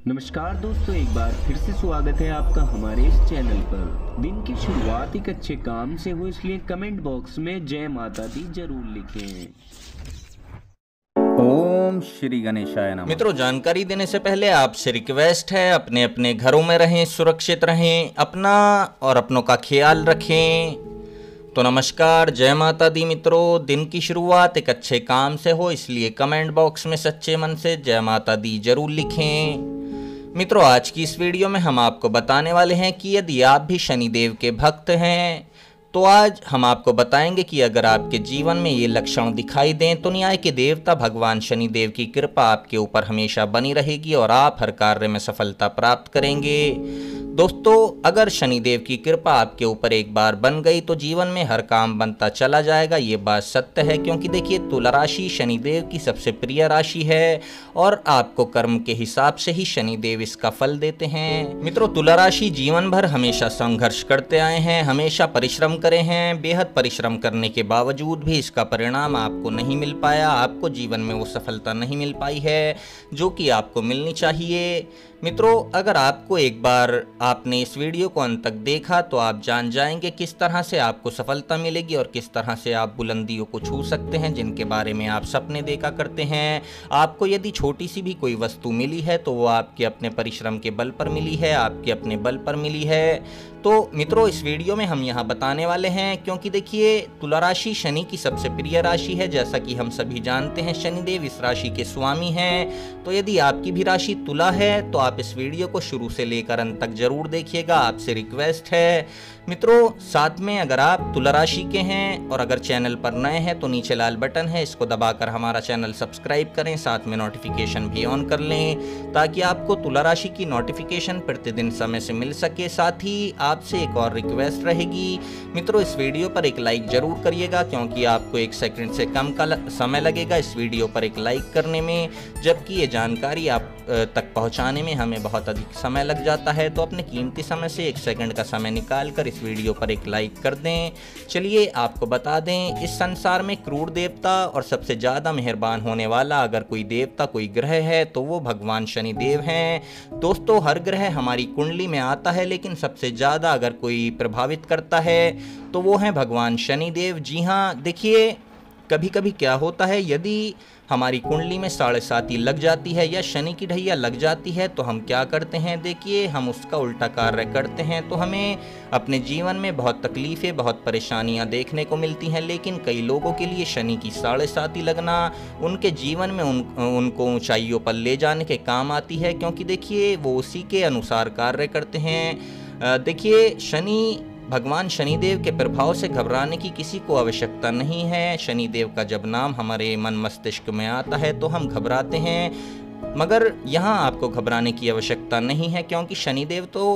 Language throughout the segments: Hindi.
नमस्कार दोस्तों, एक बार फिर से स्वागत है आपका हमारे इस चैनल पर। दिन की शुरुआत एक अच्छे काम से हो, इसलिए कमेंट बॉक्स में जय माता दी जरूर लिखें। ओम श्री गणेशाय नमः। मित्रों, जानकारी देने से पहले आपसे रिक्वेस्ट है, अपने अपने घरों में रहें, सुरक्षित रहें, अपना और अपनों का ख्याल रखें। तो नमस्कार, जय माता दी। मित्रों, दिन की शुरुआत एक अच्छे काम से हो, इसलिए कमेंट बॉक्स में सच्चे मन से जय माता दी जरूर लिखें। मित्रों, आज की इस वीडियो में हम आपको बताने वाले हैं कि यदि आप भी शनिदेव के भक्त हैं तो आज हम आपको बताएंगे कि अगर आपके जीवन में ये लक्षण दिखाई दें तो न्याय के देवता भगवान शनिदेव की कृपा आपके ऊपर हमेशा बनी रहेगी और आप हर कार्य में सफलता प्राप्त करेंगे। दोस्तों, अगर शनिदेव की कृपा आपके ऊपर एक बार बन गई तो जीवन में हर काम बनता चला जाएगा। ये बात सत्य है, क्योंकि देखिए, तुला राशि शनिदेव की सबसे प्रिय राशि है और आपको कर्म के हिसाब से ही शनिदेव इसका फल देते हैं। मित्रों, तुला राशि जीवन भर हमेशा संघर्ष करते आए हैं, हमेशा परिश्रम करे हैं। बेहद परिश्रम करने के बावजूद भी इसका परिणाम आपको नहीं मिल पाया, आपको जीवन में वो सफलता नहीं मिल पाई है जो कि आपको मिलनी चाहिए। मित्रों, अगर आपको एक बार आपने इस वीडियो को अंत तक देखा तो आप जान जाएंगे किस तरह से आपको सफलता मिलेगी और किस तरह से आप बुलंदियों को छू सकते हैं जिनके बारे में आप सपने देखा करते हैं। आपको यदि छोटी सी भी कोई वस्तु मिली है तो वो आपके अपने परिश्रम के बल पर मिली है, आपके अपने बल पर मिली है। तो मित्रों, इस वीडियो में हम यहाँ बताने वाले हैं, क्योंकि देखिए, तुला राशि शनि की सबसे प्रिय राशि है। जैसा कि हम सभी जानते हैं, शनिदेव इस राशि के स्वामी हैं। तो यदि आपकी भी राशि तुला है तो आप इस वीडियो को शुरू से लेकर अंत तक जरूर देखिएगा, आपसे रिक्वेस्ट है। मित्रों, साथ में अगर आप तुला राशि के हैं और अगर चैनल पर नए हैं तो नीचे लाल बटन है, इसको दबाकर हमारा चैनल सब्सक्राइब करें, साथ में नोटिफिकेशन भी ऑन कर लें ताकि आपको तुला राशि की नोटिफिकेशन प्रतिदिन समय से मिल सके। साथ ही आपसे एक और रिक्वेस्ट रहेगी, मित्रों, इस वीडियो पर एक लाइक जरूर करिएगा, क्योंकि आपको 1 सेकंड से कम का समय लगेगा इस वीडियो पर एक लाइक करने में, जबकि ये जानकारी आप तक पहुंचाने में हमें बहुत अधिक समय लग जाता है। तो अपने कीमती समय से 1 सेकंड का समय निकाल कर इस वीडियो पर एक लाइक कर दें। चलिए आपको बता दें, इस संसार में क्रूर देवता और सबसे ज़्यादा मेहरबान होने वाला अगर कोई देवता, कोई ग्रह है तो वो भगवान शनिदेव हैं। दोस्तों, हर ग्रह हमारी कुंडली में आता है, लेकिन सबसे ज़्यादा अगर कोई प्रभावित करता है तो वो है भगवान शनिदेव। जी हाँ, देखिए, कभी कभी क्या होता है, यदि हमारी कुंडली में 7.5 लग जाती है या शनि की ढैया लग जाती है तो हम क्या करते हैं, देखिए, हम उसका उल्टा कार्य करते हैं। तो हमें अपने जीवन में बहुत तकलीफ़ें, बहुत परेशानियां देखने को मिलती हैं। लेकिन कई लोगों के लिए शनि की 7.5 लगना उनके जीवन में उनको ऊंचाइयों पर ले जाने के काम आती है, क्योंकि देखिए, वो उसी के अनुसार कार्य करते हैं। देखिए, भगवान शनिदेव के प्रभाव से घबराने की किसी को आवश्यकता नहीं है। शनिदेव का जब नाम हमारे मन मस्तिष्क में आता है तो हम घबराते हैं, मगर यहाँ आपको घबराने की आवश्यकता नहीं है, क्योंकि शनिदेव तो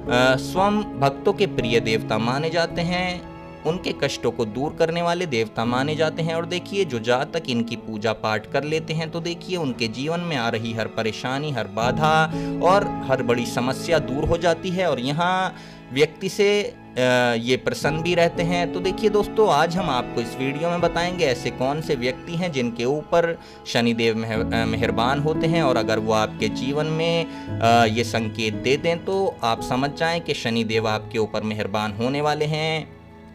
स्वयं भक्तों के प्रिय देवता माने जाते हैं, उनके कष्टों को दूर करने वाले देवता माने जाते हैं। और देखिए, जो जातक इनकी पूजा पाठ कर लेते हैं तो देखिए, उनके जीवन में आ रही हर परेशानी, हर बाधा और हर बड़ी समस्या दूर हो जाती है और यहाँ व्यक्ति से ये प्रसन्न भी रहते हैं। तो देखिए दोस्तों, आज हम आपको इस वीडियो में बताएंगे ऐसे कौन से व्यक्ति हैं जिनके ऊपर शनिदेव मेहरबान होते हैं, और अगर वो आपके जीवन में ये संकेत दे दें तो आप समझ जाएं कि शनिदेव आपके ऊपर मेहरबान होने वाले हैं।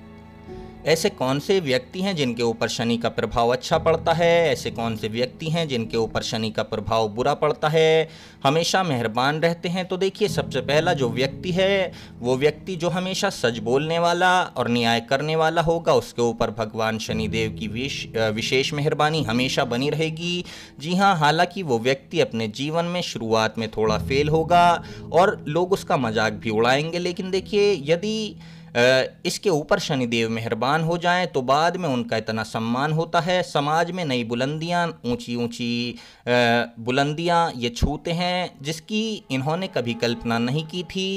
ऐसे कौन से व्यक्ति हैं जिनके ऊपर शनि का प्रभाव अच्छा पड़ता है, ऐसे कौन से व्यक्ति हैं जिनके ऊपर शनि का प्रभाव बुरा पड़ता है, हमेशा मेहरबान रहते हैं। तो देखिए, सबसे पहला जो व्यक्ति है वो व्यक्ति जो हमेशा सच बोलने वाला और न्याय करने वाला होगा, उसके ऊपर भगवान शनिदेव की विशेष मेहरबानी हमेशा बनी रहेगी। जी हाँ, हालांकि वो व्यक्ति अपने जीवन में शुरुआत में थोड़ा फेल होगा और लोग उसका मजाक भी उड़ाएंगे, लेकिन देखिए, यदि इसके ऊपर शनिदेव मेहरबान हो जाएं तो बाद में उनका इतना सम्मान होता है, समाज में नई बुलंदियां, ऊंची ऊंची बुलंदियां ये छूते हैं जिसकी इन्होंने कभी कल्पना नहीं की थी।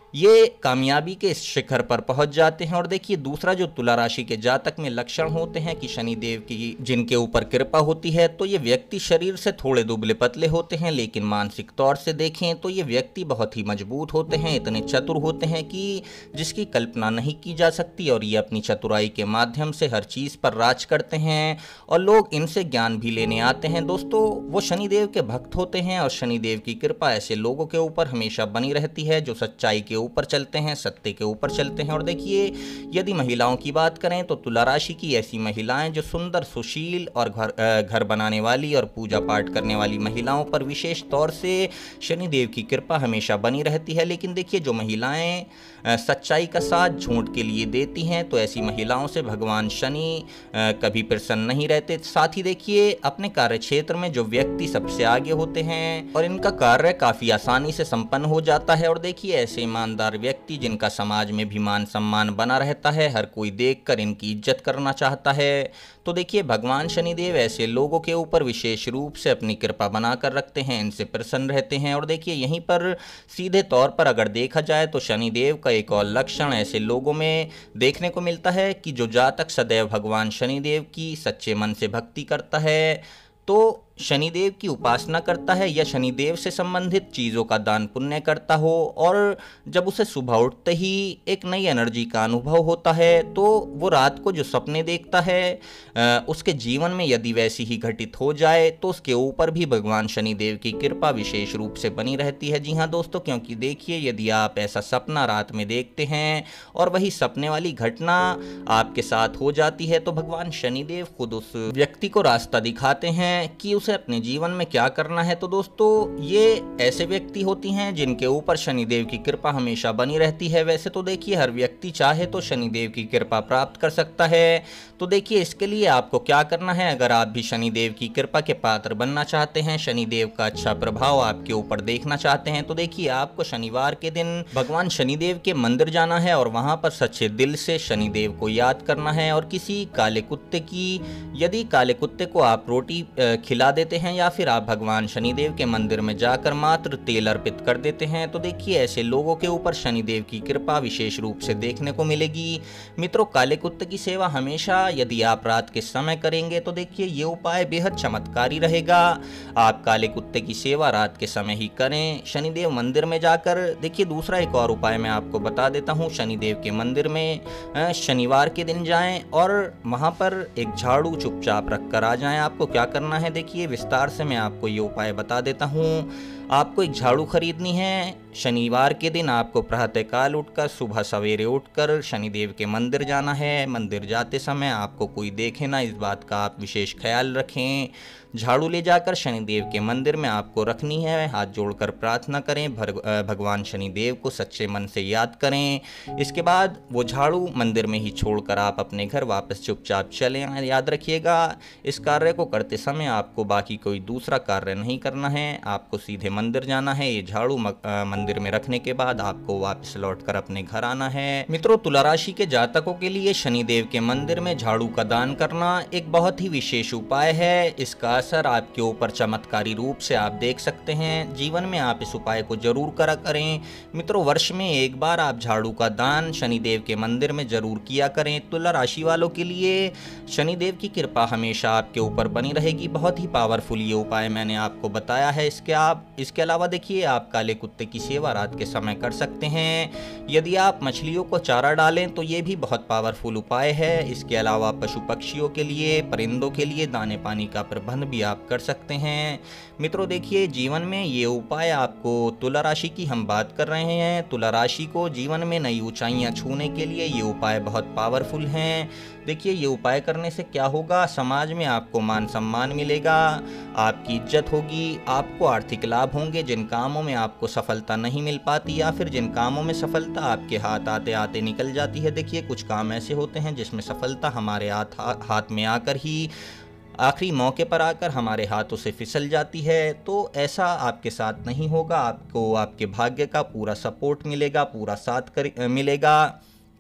ये कामयाबी के इस शिखर पर पहुंच जाते हैं। और देखिए दूसरा जो तुला राशि के जातक में लक्षण होते हैं कि शनिदेव की जिनके ऊपर कृपा होती है, तो ये व्यक्ति शरीर से थोड़े दुबले पतले होते हैं, लेकिन मानसिक तौर से देखें तो ये व्यक्ति बहुत ही मजबूत होते हैं, इतने चतुर होते हैं कि जिसकी कल्पना नहीं की जा सकती। और ये अपनी चतुराई के माध्यम से हर चीज़ पर राज करते हैं और लोग इनसे ज्ञान भी लेने आते हैं। दोस्तों वो शनिदेव के भक्त होते हैं और शनिदेव की कृपा ऐसे लोगों के ऊपर हमेशा बनी रहती है जो सच्चाई के ऊपर चलते हैं, सत्य के ऊपर चलते हैं। और देखिए यदि महिलाओं की बात करें तो तुला राशि की ऐसी महिलाएं जो सुंदर, सुशील और घर बनाने वाली और पूजा पाठ करने वाली महिलाओं पर विशेष तौर से शनिदेव की कृपा हमेशा बनी रहती है। लेकिन देखिए जो महिलाएं सच्चाई का साथ झूठ के लिए देती हैं, तो ऐसी महिलाओं से भगवान शनि कभी प्रसन्न नहीं रहते। साथ ही देखिए अपने कार्य क्षेत्र में जो व्यक्ति सबसे आगे होते हैं और इनका कार्य काफ़ी आसानी से संपन्न हो जाता है। और देखिए ऐसे ईमानदार व्यक्ति जिनका समाज में भी मान सम्मान बना रहता है, हर कोई देखकर इनकी इज्जत करना चाहता है। तो देखिए भगवान शनिदेव ऐसे लोगों के ऊपर विशेष रूप से अपनी कृपा बनाकर रखते हैं, इनसे प्रसन्न रहते हैं। और देखिए यहीं पर सीधे तौर पर अगर देखा जाए तो शनिदेव का एक और लक्षण ऐसे लोगों में देखने को मिलता है कि जो जातक सदैव भगवान शनिदेव की सच्चे मन से भक्ति करता है, तो शनिदेव की उपासना करता है या शनिदेव से संबंधित चीज़ों का दान पुण्य करता हो, और जब उसे सुबह उठते ही एक नई एनर्जी का अनुभव होता है, तो वो रात को जो सपने देखता है उसके जीवन में यदि वैसी ही घटित हो जाए तो उसके ऊपर भी भगवान शनिदेव की कृपा विशेष रूप से बनी रहती है। जी हाँ दोस्तों, क्योंकि देखिए यदि आप ऐसा सपना रात में देखते हैं और वही सपने वाली घटना आपके साथ हो जाती है, तो भगवान शनिदेव खुद उस व्यक्ति को रास्ता दिखाते हैं कि उसे अपने जीवन में क्या करना है। तो दोस्तों ये ऐसे व्यक्ति होती हैं जिनके ऊपर शनिदेव की कृपा हमेशा बनी रहती है। वैसे तो देखिए हर व्यक्ति चाहे तो शनिदेव की कृपा प्राप्त कर सकता है। तो देखिए इसके लिए आपको क्या करना है, अगर आप भी शनिदेव की कृपा के पात्र बनना चाहते हैं, शनिदेव का अच्छा प्रभाव आपके ऊपर देखना चाहते हैं, तो देखिए आपको शनिवार के दिन भगवान शनिदेव के मंदिर जाना है और वहां पर सच्चे दिल से शनिदेव को याद करना है। और किसी काले कुत्ते की, यदि काले कुत्ते को आप रोटी खिला देते हैं या फिर आप भगवान शनिदेव के मंदिर में जाकर मात्र तेल अर्पित कर देते हैं, तो देखिए ऐसे लोगों के ऊपर शनिदेव की कृपा विशेष रूप से देखने को मिलेगी। मित्रों काले कुत्ते की सेवा हमेशा यदि आप रात के समय करेंगे तो देखिए ये उपाय बेहद चमत्कारी रहेगा। आप काले कुत्ते की सेवा रात के समय ही करें शनिदेव मंदिर में जाकर। देखिए दूसरा एक और उपाय मैं आपको बता देता हूँ, शनिदेव के मंदिर में शनिवार के दिन जाएं और वहाँ पर एक झाड़ू चुपचाप रख कर आ जाएं। आपको क्या करना है देखिए विस्तार से मैं आपको ये उपाय बता देता हूँ। आपको एक झाड़ू खरीदनी है। शनिवार के दिन आपको प्रातःकाल उठकर, सुबह सवेरे उठकर शनिदेव के मंदिर जाना है। मंदिर जाते समय आपको कोई देखे ना, इस बात का आप विशेष ख्याल रखें। झाड़ू ले जाकर शनिदेव के मंदिर में आपको रखनी है, हाथ जोड़कर प्रार्थना करें, भगवान शनिदेव को सच्चे मन से याद करें। इसके बाद वो झाड़ू मंदिर में ही छोड़कर आप अपने घर वापस चुपचाप चलें। याद रखिएगा इस कार्य को करते समय आपको बाकी कोई दूसरा कार्य नहीं करना है, आपको सीधे मंदिर जाना है। ये झाड़ू मंदिर में रखने के बाद आपको वापस लौटकर अपने घर आना है। मित्रों तुला राशि के जातकों के लिए शनिदेव के मंदिर में झाड़ू का दान करना एक बहुत ही विशेष उपाय है। इसका असर आपके ऊपर चमत्कारी रूप से आप देख सकते हैं। जीवन में आप इस उपाय को जरूर करा करें। मित्रों वर्ष में एक बार आप झाड़ू का दान शनिदेव के मंदिर में जरूर किया करें। तुला राशि वालों के लिए शनिदेव की कृपा हमेशा आपके ऊपर बनी रहेगी। बहुत ही पावरफुल ये उपाय मैंने आपको बताया है। इसके अलावा देखिए आप काले कुत्ते की सेवा रात के समय कर सकते हैं। यदि आप मछलियों को चारा डालें तो ये भी बहुत पावरफुल उपाय है। इसके अलावा पशु पक्षियों के लिए, परिंदों के लिए दाने पानी का प्रबंध भी आप कर सकते हैं। मित्रों देखिए जीवन में ये उपाय आपको, तुला राशि की हम बात कर रहे हैं, तुला राशि को जीवन में नई ऊंचाइयां छूने के लिए ये उपाय बहुत पावरफुल हैं। देखिए ये उपाय करने से क्या होगा, समाज में आपको मान सम्मान मिलेगा, आपकी इज्जत होगी, आपको आर्थिक लाभ होंगे। जिन कामों में आपको सफलता नहीं मिल पाती या फिर जिन कामों में सफलता आपके हाथ आते आते निकल जाती है, देखिए कुछ काम ऐसे होते हैं जिसमें सफलता हमारे हाथ में आकर ही आखिरी मौके पर आकर हमारे हाथों से फिसल जाती है। तो ऐसा आपके साथ नहीं होगा। आपको आपके भाग्य का पूरा सपोर्ट मिलेगा, पूरा साथ मिलेगा।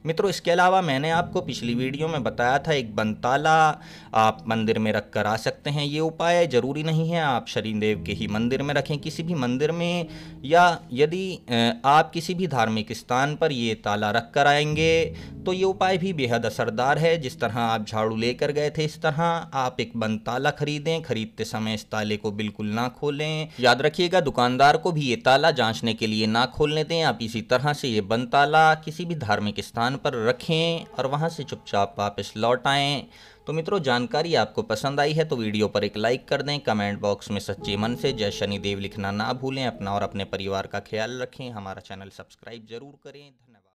मित्रों, इसके अलावा मैंने आपको पिछली वीडियो में बताया था एक बंद ताला आप मंदिर में रख कर आ सकते हैं। ये उपाय ज़रूरी नहीं है आप शनिदेव के ही मंदिर में रखें, किसी भी मंदिर में, या यदि आप किसी भी धार्मिक स्थान पर ये ताला रख कर आएंगे तो ये उपाय भी बेहद असरदार है। जिस तरह आप झाड़ू लेकर गए थे, इस तरह आप एक बंद ताला खरीदें। खरीदते समय इस ताले को बिल्कुल ना खोलें। याद रखिएगा, दुकानदार को भी ये ताला जांचने के लिए ना खोलने दें। आप इसी तरह से ये बंद ताला किसी भी धार्मिक स्थान पर रखें और वहां से चुपचाप वापस लौट आएं। तो मित्रों, जानकारी आपको पसंद आई है तो वीडियो पर एक लाइक कर दें। कमेंट बॉक्स में सच्चे मन से जय शनिदेव लिखना ना भूलें। अपना और अपने परिवार का ख्याल रखें। हमारा चैनल सब्सक्राइब जरूर करें। धन्यवाद।